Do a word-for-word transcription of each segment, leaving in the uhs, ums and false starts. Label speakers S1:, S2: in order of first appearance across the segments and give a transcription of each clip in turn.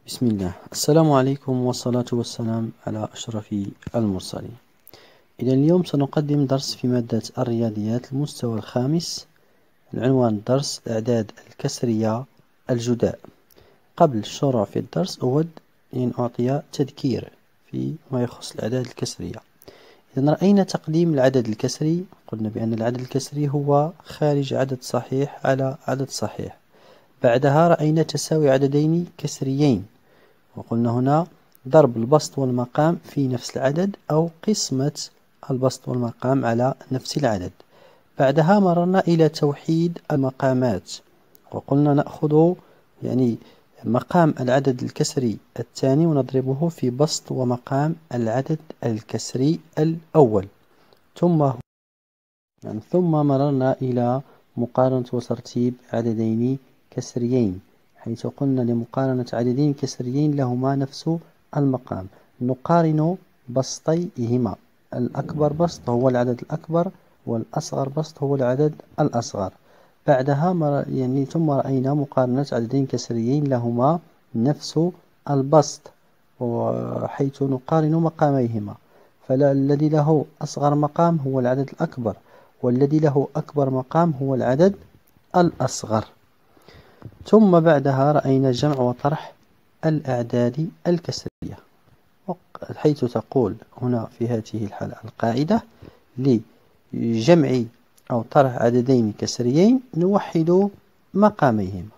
S1: بسم الله. السلام عليكم والصلاة والسلام على أشرف المرسلين. إذا اليوم سنقدم درس في مادة الرياضيات المستوى الخامس. العنوان الدرس الأعداد الكسرية الجداء. قبل الشروع في الدرس أود أن أعطي تذكير فيما يخص الأعداد الكسرية. إذا رأينا تقديم العدد الكسري، قلنا بأن العدد الكسري هو خارج عدد صحيح على عدد صحيح. بعدها رأينا تساوي عددين كسريين، وقلنا هنا ضرب البسط والمقام في نفس العدد أو قسمة البسط والمقام على نفس العدد. بعدها مررنا إلى توحيد المقامات، وقلنا نأخذ يعني مقام العدد الكسري الثاني ونضربه في بسط ومقام العدد الكسري الأول. ثم يعني ثم مررنا إلى مقارنة وترتيب عددين كسريين، حيث قلنا لمقارنة عددين كسريين لهما نفس المقام نقارن بسطيهما. الأكبر بسط هو العدد الأكبر، والأصغر بسط هو العدد الأصغر. بعدها مر يعني ثم رأينا مقارنة عددين كسريين لهما نفس البسط، حيث نقارن مقاميهما، فالذي له أصغر مقام هو العدد الأكبر، والذي له أكبر مقام هو العدد الأصغر. ثم بعدها رأينا جمع وطرح الأعداد الكسرية، حيث تقول هنا في هذه الحالة القاعدة: لجمع أو طرح عددين كسريين نوحد مقاميهما.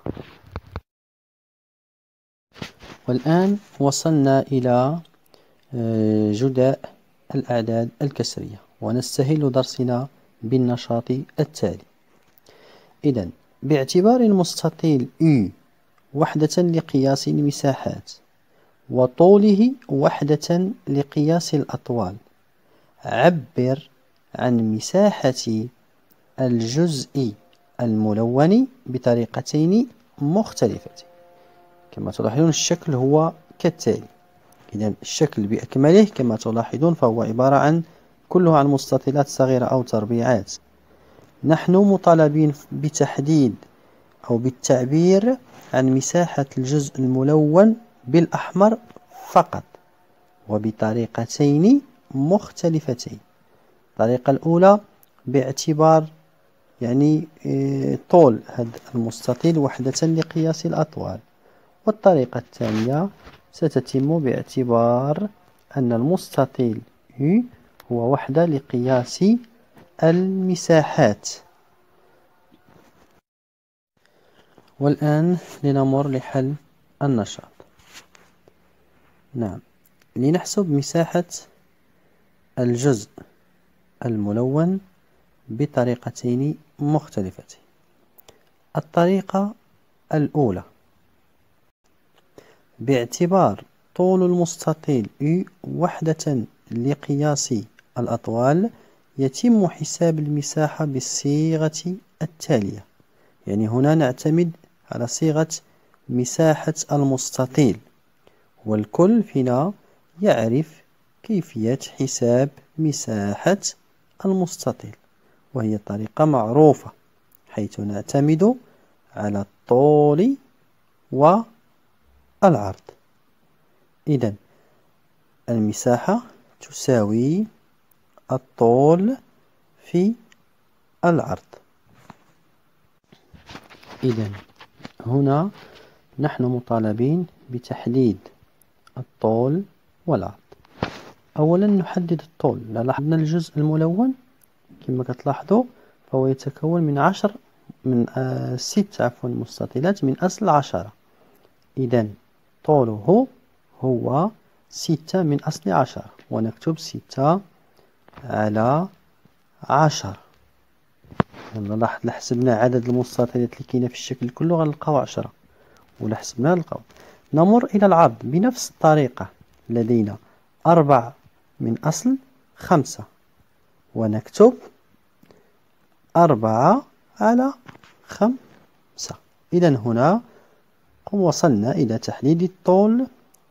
S1: والآن وصلنا إلى جداء الأعداد الكسرية، ونستهل درسنا بالنشاط التالي. إذن باعتبار المستطيل U وحدة لقياس المساحات وطوله وحدة لقياس الأطوال، عبر عن مساحة الجزء الملون بطريقتين مختلفتين. كما تلاحظون الشكل هو كالتالي. إذن الشكل بأكمله كما تلاحظون فهو عبارة عن كلها عن مستطيلات صغيرة أو تربيعات. نحن مطالبين بتحديد أو بالتعبير عن مساحة الجزء الملون بالأحمر فقط، وبطريقتين مختلفتين. الطريقة الأولى باعتبار يعني طول هذا المستطيل وحدة لقياس الأطوال، والطريقة الثانية ستتم باعتبار أن المستطيل U هو وحدة لقياس المساحات. والآن لنمر لحل النشاط. نعم، لنحسب مساحة الجزء الملون بطريقتين مختلفتين. الطريقة الأولى باعتبار طول المستطيل U وحدة لقياس الأطوال يتم حساب المساحة بالصيغة التالية. يعني هنا نعتمد على صيغة مساحة المستطيل، والكل فينا يعرف كيفية حساب مساحة المستطيل، وهي طريقة معروفة، حيث نعتمد على الطول والعرض. إذن المساحة تساوي الطول في العرض. إذن هنا نحن مطالبين بتحديد الطول والعرض. أولا نحدد الطول. لاحظنا الجزء الملون كما كتلاحظوا فهو يتكون من عشر من آه ست عفوا مستطيلات من أصل عشرة. إذن طوله هو ستة من أصل عشرة، ونكتب ستة على عشرة. لاحظ حسبنا عدد المستطيلات اللي كاينه في الشكل كله غنلقاو عشرة، ولا حسبناها نلقاو. نمر إلى العرض بنفس الطريقة. لدينا أربعة من أصل خمسة، ونكتب أربعة على خمسة. إذن هنا وصلنا إلى تحديد الطول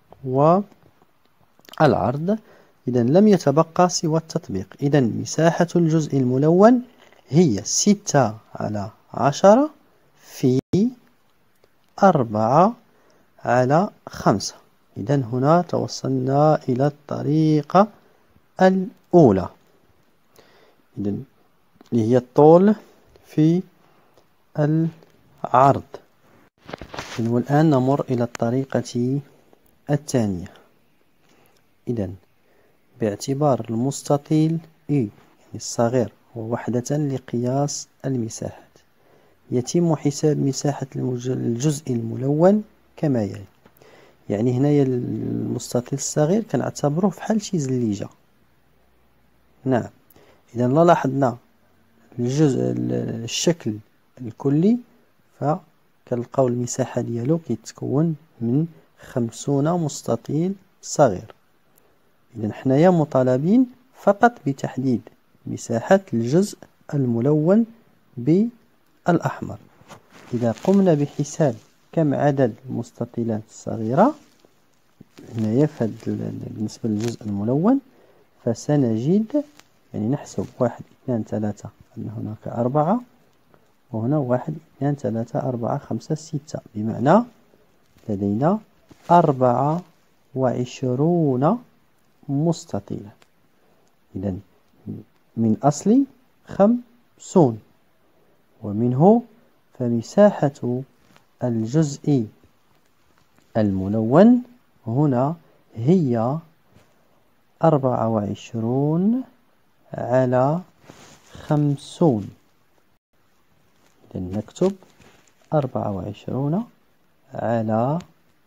S1: والعرض. إذن لم يتبقى سوى التطبيق. إذن مساحة الجزء الملون هي ستة على عشرة في أربعة على خمسة. إذن هنا توصلنا إلى الطريقة الأولى، إذن هي الطول في العرض. والآن نمر إلى الطريقة الثانية. إذن باعتبار المستطيل E يعني الصغير هو وحدة لقياس المساحات، يتم حساب مساحة الجزء الملون كما يلي. يعني هنايا المستطيل الصغير كنعتبروه فحال شي زليجة. نعم، إذا لا لاحظنا الجزء الشكل الكلي فكنلقاو المساحة ديالو كيتكون من خمسون مستطيل صغير. إذا حنايا مطالبين فقط بتحديد مساحة الجزء الملون بالأحمر. إذا قمنا بحساب كم عدد المستطيلات الصغيرة هنايا بالنسبة للجزء الملون فسنجد، يعني نحسب واحد اثنان ثلاثة أن هناك أربعة، وهنا واحد اثنان ثلاثة أربعة خمسة ستة، بمعنى لدينا أربعة وعشرون مستطيلا. إذا من أصل خمسون، ومنه فمساحة الجزء الملون هنا هي أربعة وعشرون على خمسون. إذا نكتب أربعة وعشرون على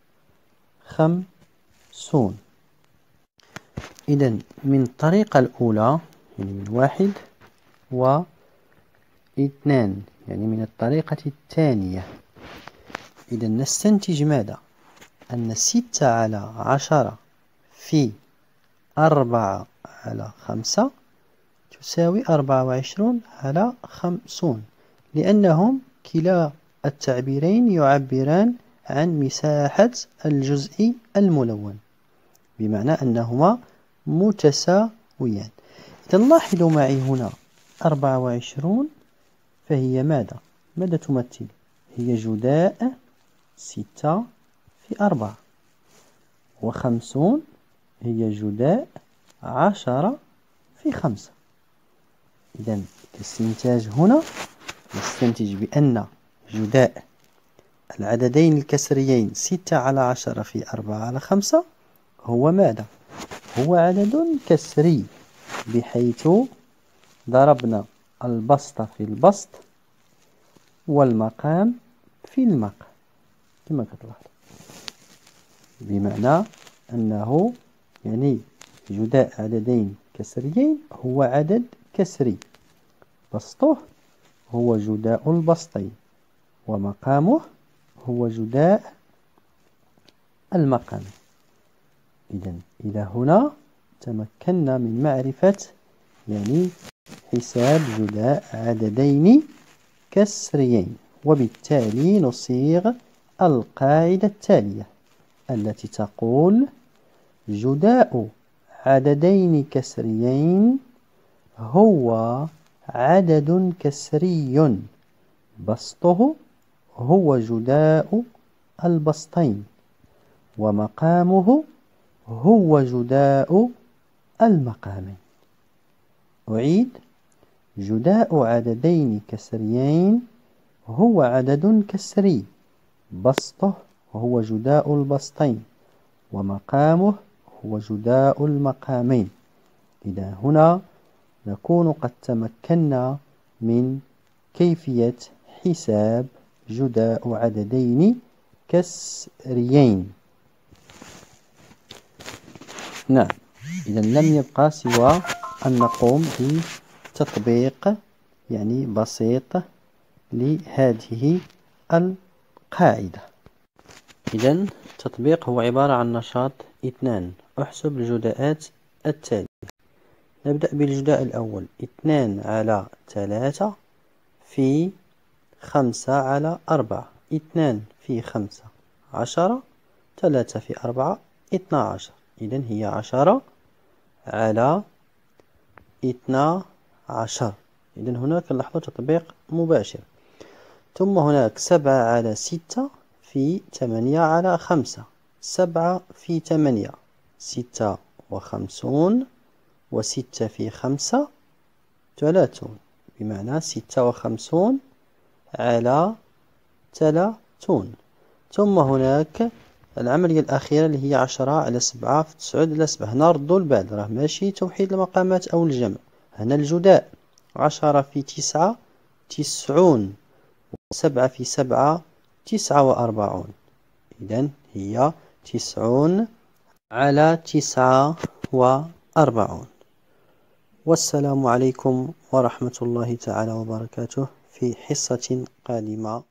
S1: خمسون. إذا من الطريقة الأولى يعني من واحد واثنان، يعني من الطريقة الثانية، إذا نستنتج ماذا؟ أن ستة على عشرة في أربعة على خمسة تساوي أربعة وعشرون على خمسون، لأنهم كلا التعبيرين يعبران عن مساحة الجزء الملون، بمعنى أنهما متساويان. إذا لاحظوا معي هنا أربعة وعشرون فهي ماذا؟ ماذا تمثل؟ هي جداء ستة في أربعة، وخمسون هي جداء عشرة في خمسة. إذا الاستنتاج هنا نستنتج بأن جداء العددين الكسريين ستة على عشرة في أربعة على خمسة هو ماذا؟ هو عدد كسري، بحيث ضربنا البسط في البسط والمقام في المقام كما كتلاحظ، بمعنى أنه يعني جداء عددين كسريين هو عدد كسري، بسطه هو جداء البسطين، ومقامه هو جداء المقام. إذا إلى هنا تمكنا من معرفة يعني حساب جداء عددين كسريين، وبالتالي نصيغ القاعدة التالية التي تقول جداء عددين كسريين هو عدد كسري بسطه هو جداء البسطين، ومقامه هو جداء المقامين. أعيد: جداء عددين كسريين هو عدد كسري بسطه هو جداء البسطين، ومقامه هو جداء المقامين. إذا هنا نكون قد تمكنا من كيفية حساب جداء عددين كسريين. نعم، إذا لم يبقى سوى أن نقوم بتطبيق يعني بسيط لهذه القاعدة. إذا التطبيق هو عبارة عن نشاط اثنان: احسب الجداءات التالية. نبدأ بالجداء الأول: اثنان على ثلاثة في خمسة على أربعة. اثنان في خمسة عشرة، ثلاثة في أربعة اثنا عشر، إذن هي عشرة على اثنا عشر. إذن هناك نلاحظ تطبيق مباشر. ثم هناك سبعة على ستة في ثمانية على خمسة. سبعة في ثمانية ستة وخمسون، وستة في خمسة ثلاثون، بمعنى ستة وخمسون على ثلاثون. ثم هناك العملية الأخيرة اللي هي عشرة على سبعة في تسعود على سبعة. هنا ردوا البعد، راه ماشي توحيد المقامات أو الجمع، هنا الجداء. عشرة في تسعة تسعون، وسبعة في سبعة تسعة وأربعون، إذن هي تسعون على تسعة وأربعون. والسلام عليكم ورحمة الله تعالى وبركاته، في حصة قادمة.